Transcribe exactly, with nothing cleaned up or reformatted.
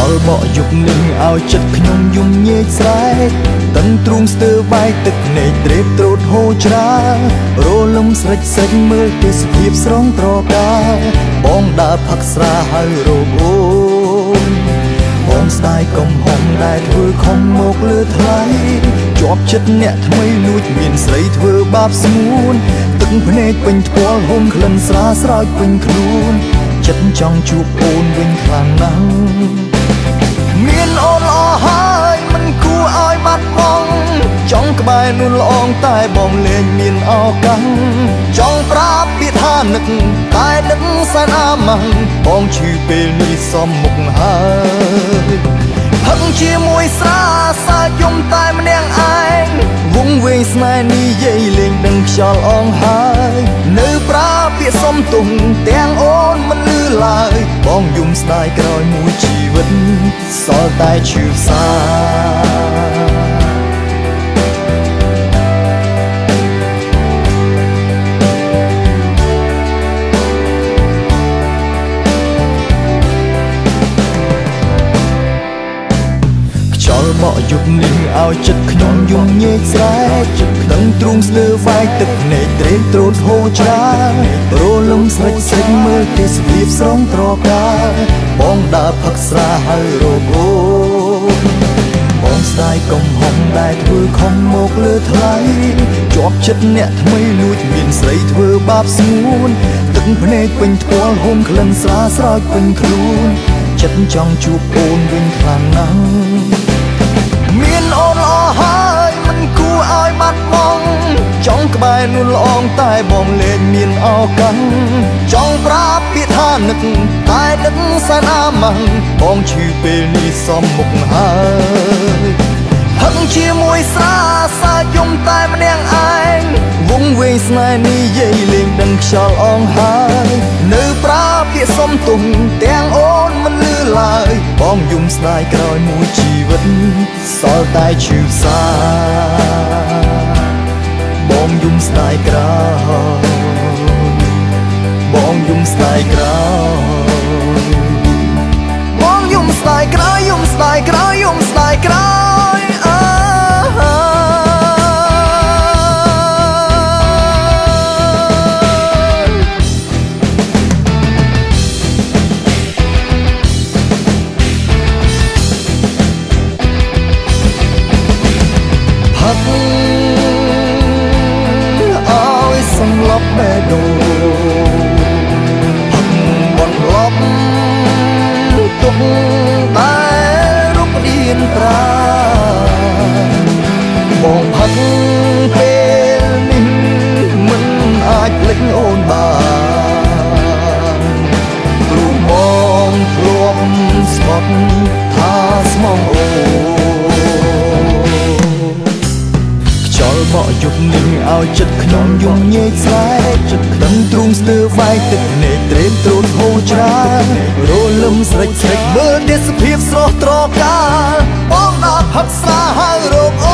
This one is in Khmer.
ល់បកយុគនឹងឲ្យចិត្តខ្ញុំយំញែកស្រែកតឹងទ្រូងស្ទើវាយទឹកភ្នែកត្រេកត្រួតហូរច្រារលំស្រេចសេចមើលទេសភាពស្រងត្រកាបងដើរផឹកស្រាហើយរោគអូនបងស្ដាយកំហុងដែលធ្វើខំមកលើថ្លៃជាប់ចិត្តអ្នកថ្មីលួចមានស្រីធ្វើបាបស្ងួនទឹកភ្នែកពេញថ្ពាល់ហូមក្លិនស្រាស្រោចពេញខ្លួនចិត្តចង់ជួបអូនវិញខ្លាំងណាស់មានអូនល្អហើយមិនគួរឲ្យបាត់បង់ចង់ក្បែរនួនល្អងតែបងលែងមានឱកាសចង់ប្រាប់ពាក្យថានឹកតែនឹកសែនអាម៉ាស់បងឈឺពេលនេះសមមុខហើយហឹងជាមួយស្រាសាយំតែម្នាក់ឯងវងវែងស្នេហ៍នេះយាយលេងដឹងខ្យល់អងហើយនៅប្រាពាក្យសុំទុំទាំងអូនមិនលឺឡើយបងយំស្ដាយក្រោយមួយជីវិតសល់តែឈឺផ្សាបកយុគនឹងឲ្យចិត្តខ្ញុំយំញែកស្រែកដឹងទ្រូងស្ទើវាយទឹកភ្នែកត្រេកត្រួតហូរច្រារលំស្រេចស្រេចមើលទេសភាពស្រងត្រកាបងដើរផឹកស្រាហើយរោគអូនបងស្ដាយកំហុងដែលធ្វើខំមកលើថ្លៃជាប់ចិត្តអ្នកថ្មីលួចមានស្រីធ្វើបាបស្ងួនទឹកភ្នែកពេញថ្ពាល់ហូមក្លិនស្រាស្រោចពេញខ្លួនចិត្តចង់ជួបអូនវិញខ្លាំងណាស់មានអូនល្អហើយមិនគួរឲ្យបាត់បង់ចង់ក្បែរនួនល្អងតែបងលែងមានឱកាសចង់ប្រាប់ពាក្យថានឹកតែនឹកសែនអាម៉ាស់បងឈឺពេលនេះសមមុខហើយហឹងជាមួយស្រាសាយំតែម្នាក់ឯងវងវែងស្នេហ៍នេះយាយលេងដឹងខ្យល់អងហើយនៅប្រាពាក្យសុំទុំទាំងអូនមិនលឺឡើយបងយំស្ដាយក្រោយមួយជីវិតសល់តែឈឺផ្សាបងយំស្ដាយក្រោយបងយំស្ដាយក្រោយបងយំស្ដាយក្រោយយំស្ដាយក្រោយយំស្ដាយក្រោយឲ្យសំឡប់បេះដូងផឹកបន្លប់ទុកតែរូបរាងប្រាបងផឹកពេលនេះមិនអាចភ្លេចអូនបានព្រោះបងធ្លាប់ស្បត់ថាស្មងអូបកយុគនឹងឲ្យចិត្តខ្ញុំយំញែកស្រែកចិត្តដឹងទ្រូងស្ទើវាយទឹកភ្នែកត្រេកត្រួតហូរច្រារលំស្រេចស្រេចមើលទេសភាពស្រស់ត្រកាបងដើរផឹកស្រាហើយរោគ